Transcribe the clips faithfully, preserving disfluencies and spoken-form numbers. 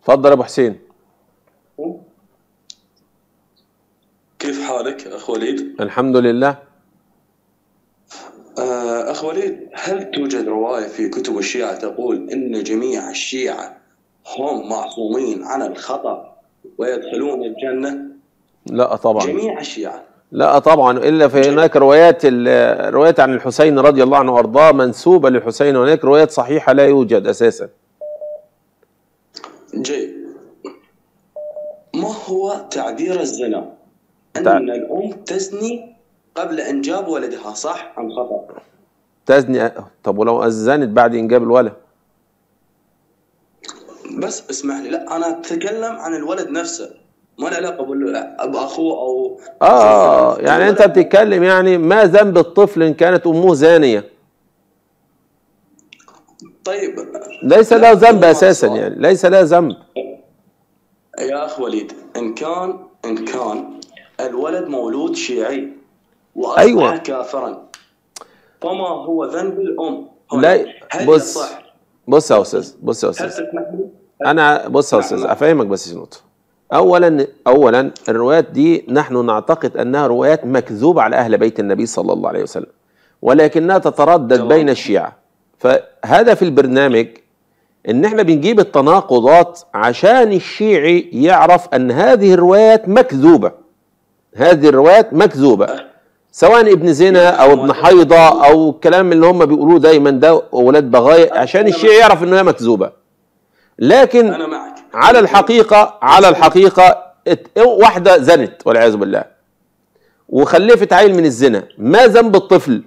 اتفضل يا ابو حسين. كيف حالك اخ وليد؟ الحمد لله. آه، اخ وليد، هل توجد رواية في كتب الشيعة تقول ان جميع الشيعة هم معصومين عن الخطأ ويدخلون الجنة؟ لا طبعا. جميع الشيعة؟ لا طبعا، الا في هناك روايات روايات عن الحسين رضي الله عنه وارضاه منسوبه للحسين، وهناك روايات صحيحه لا يوجد اساسا. جيد. ما هو تعبير الزنا؟ ان تع... الام تزني قبل انجاب ولدها، صح ام خطأ؟ تزني. طب ولو أزنت بعد انجاب الولد؟ بس اسمح لي، لا انا اتكلم عن الولد نفسه، ما له علاقه باخوه او اه يعني انت بتتكلم يعني ما ذنب الطفل ان كانت امه زانيه؟ طيب ليس له ذنب اساسا، يعني ليس له ذنب يا اخ وليد. ان كان ان كان الولد مولود شيعي واصبح أيوة. كافرا، فما هو ذنب الام؟ لا بص بص يا استاذ بص يا استاذ انا بص يا استاذ افهمك بس نقطه. اولا اولا الروايات دي نحن نعتقد انها روايات مكذوبه على اهل بيت النبي صلى الله عليه وسلم، ولكنها تتردد بين الشيعه. فهدف البرنامج ان احنا بنجيب التناقضات عشان الشيعي يعرف ان هذه الروايات مكذوبه. هذه الروايات مكذوبه، سواء ابن زنا او ابن حيضه او الكلام اللي هم بيقولوه دايما ده اولاد بغايا، عشان الشيعي يعرف انها مكذوبه. لكن على الحقيقه على الحقيقه واحده زنت والعياذ بالله وخلفت عيل من الزنا، ما ذنب الطفل؟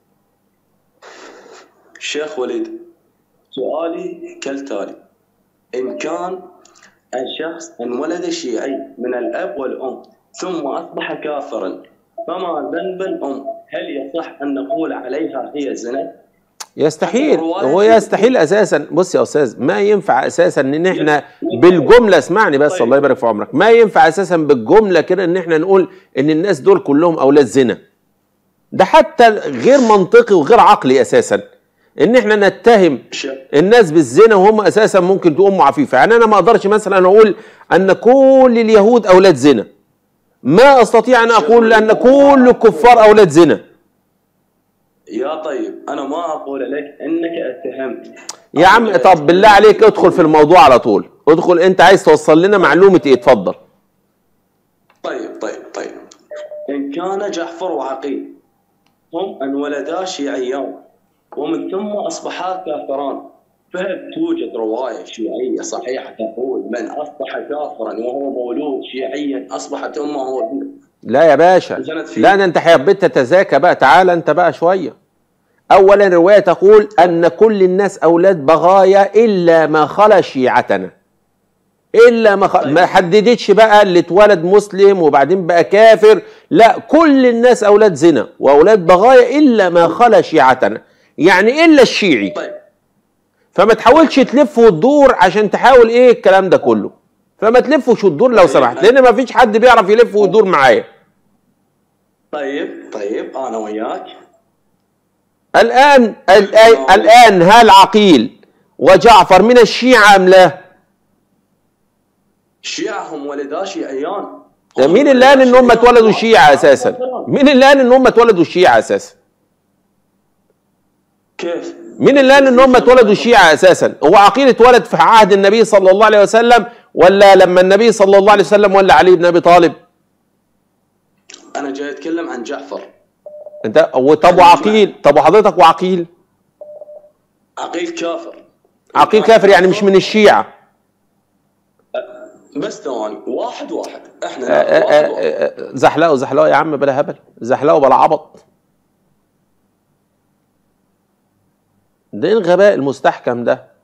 شيخ وليد، سؤالي كالتالي: إن كان الشخص انولد شيعي من الأب والأم ثم أصبح كافرا، فما ذنب الأم؟ هل يصح أن نقول عليها هي زنا؟ يستحيل، هو يستحيل أساسا. بص يا أستاذ، ما ينفع أساسا إن إحنا بالجملة، اسمعني بس الله يبارك في عمرك، ما ينفع أساسا بالجملة كده إن إحنا نقول إن الناس دول كلهم أولاد زنا. ده حتى غير منطقي وغير عقلي أساسا ان احنا نتهم الناس بالزنا وهم اساسا ممكن تقوم عفيفه. يعني انا ما اقدرش مثلا اقول ان كل اليهود اولاد زنا، ما استطيع ان اقول ان كل الكفار اولاد زنا. يا طيب انا ما اقول لك انك اتهمت يا عم. طب بالله عليك ادخل في الموضوع على طول، ادخل. انت عايز توصل لنا معلومه ايه؟ اتفضل. طيب طيب طيب ان كان جعفر وعقيل هم انولدا شيعيان ومن ثم أصبحا كافران، فهل توجد رواية شيعية صحيحة تقول من أصبح كافرا وهو مولود شيعيا أصبحت أمه؟ لا يا باشا، لا ده أنت حبيت تتذاكى بقى. تعال أنت بقى شوية. أولا الرواية تقول أن كل الناس أولاد بغايا إلا ما خلا شيعتنا. إلا ما خ... ما حددتش بقى اللي اتولد مسلم وبعدين بقى كافر، لا، كل الناس أولاد زنا وأولاد بغايا إلا ما خلا شيعتنا، يعني الا الشيعي. طيب. فما تحاولش تلف وتدور عشان تحاول ايه الكلام ده كله، فما تلفش وتدور لو سمحت، لان ما فيش حد بيعرف يلف ويدور معايا. طيب طيب انا وياك الان الان الان هل عقيل وجعفر من الشيعة ام لا؟ الشيعة هم ولدا شيعيان. مين اللي قال ان هم اتولدوا شيعة اساسا؟ مين اللي قال ان هم اتولدوا شيعة اساسا؟ كيف؟ مين اللي قال ان هم اتولدوا شيعة اساسا؟ هو عقيل اتولد في عهد النبي صلى الله عليه وسلم ولا لما النبي صلى الله عليه وسلم ولا علي بن ابي طالب؟ انا جاي اتكلم عن جعفر. انت طب وعقيل؟ طب وحضرتك وعقيل؟ عقيل كافر. عقيل كافر يعني مش من الشيعة. بس ثواني، واحد واحد احنا واحد واحد. زحلقوا زحلقوا يا عم، بلا هبل، زحلقوا بلا عبط. ده ايه الغباء المستحكم ده؟